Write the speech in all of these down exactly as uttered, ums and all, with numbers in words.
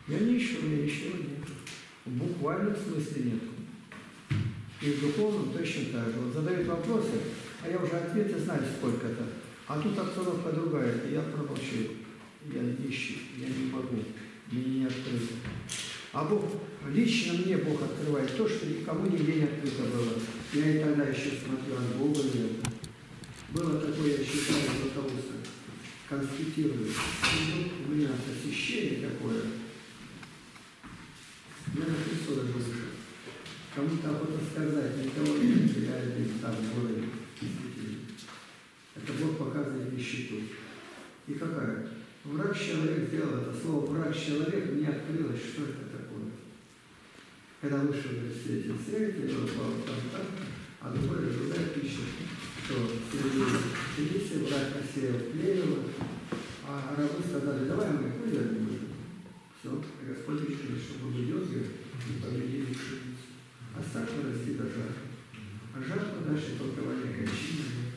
Я не ищу, у меня ничего нет. В буквальном смысле нет. И в духовном точно так же. Вот задают вопросы, а я уже ответы знаю, сколько-то. А тут обстановка другая, и я промолчу. Я не ищу, я не могу, мне не открыто. А Бог, лично мне Бог открывает то, что никому нигде не открыто было. Я и тогда еще смотрел, от Бога нет. Было такое, я считаю, руководство. Констатирую. У меня посещение такое. Я на Христу даже вышел. Кому-то охота сказать, никого нет, я один там в городе. Это Бог показывает нищету. И какая? Враг-человек сделал это. Слово враг-человек мне открылось, что это такое. Когда вышел из свете света, я упал там, там, а другой другая пишет, что среди листьев враг посеял плевело, а рабы сказали, давай мы вывернем будем. Все, Господь решил, чтобы выйдет и победили пшеницу. А старту расти до жарко. А жарко дальше толкование кончины.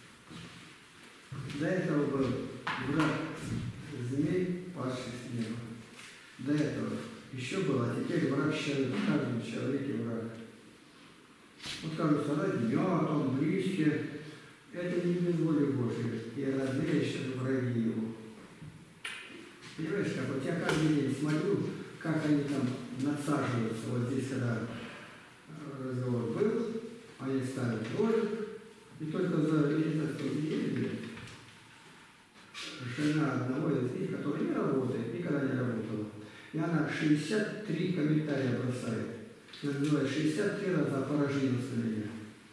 До этого был враг змей, пасший с неба. До этого еще был, а теперь враг человека, в каждом человеке враг. Вот кажется, родня, там близкие. Это не без воли Божьей. И родные еще враги его. Понимаешь, как вот я каждый день смотрю, как они там надсаживаются. Вот здесь, когда разговор был, они ставят ролик, и только за несколько недель жена одного из них, который не работает, никогда не работала, и она шестьдесят три комментария бросает. Называет шестьдесят три раза поражилась на меня.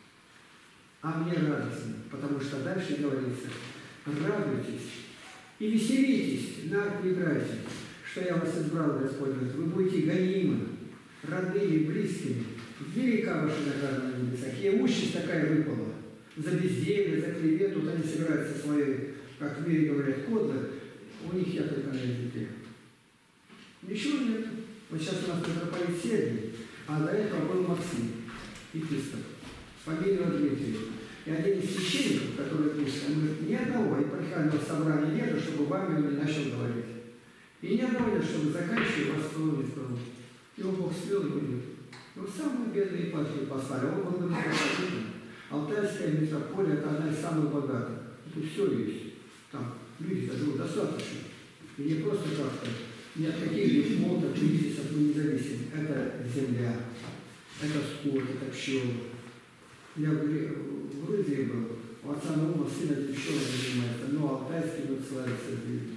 А мне радостно, потому что дальше говорится, радуйтесь и веселитесь, на арфе играйте, что я вас избрал, Господь, вы будете гонимы, родными, близкими, велика ваша награда на небесах, и имущество такая выпала, за безделье, за клевету, вот они собираются свои, как в мире говорят, кодлы, у них я только на языке. Ничего нет. Вот сейчас у нас митрополит Сергий, а до этого был Максим, епископ, фамилия Дмитрия. И один из священников, который пишет, он говорит, ни одного епархиального собрания нету, чтобы вами он не начал говорить. И ни одного нет, чтобы заканчивать вас словом исполнить. Его Бог свел и уйдет. Ну, самые бедные епархии послали, он был митрополитом. Алтайская митрополия – это одна из самых богатых. Тут все есть. Там люди-то живут достаточно. И не просто как-то, ни от каких фондов, кризисов мы не зависим. Это земля, это скот, это пчелы. Я в Грузии был, у отца Наума сына пчелы занимается, но алтайский вот славится здесь.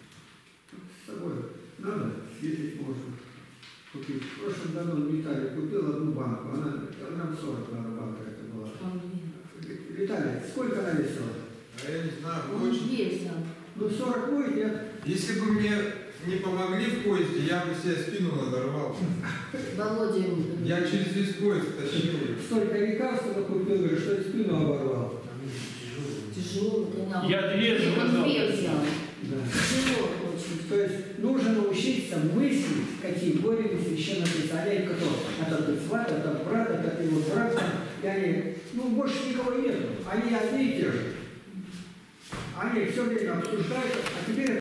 С собой надо, съездить можно. Купить. В прошлом году в Италии купил одну банку, она килограмм сорок, наверное, банка это была. Виталий, сколько она весила? А я не знаю, Он очень. весил. Ну сорок будет, нет? Если бы мне не помогли в поезде, я бы себе спину надорвал. Володя. Я через весь поезд тащил. Столько лекарств купил, говорю, что и спину оборвал. Тяжело, конечно. Я две заказал. Две взял. Да. Тяжело очень. То есть нужно научиться мыслить категориями священного писания, кто это тот сват, это брат, это его брат, и они, ну больше никого нет, они одни и те же. Они все время обсуждают, а теперь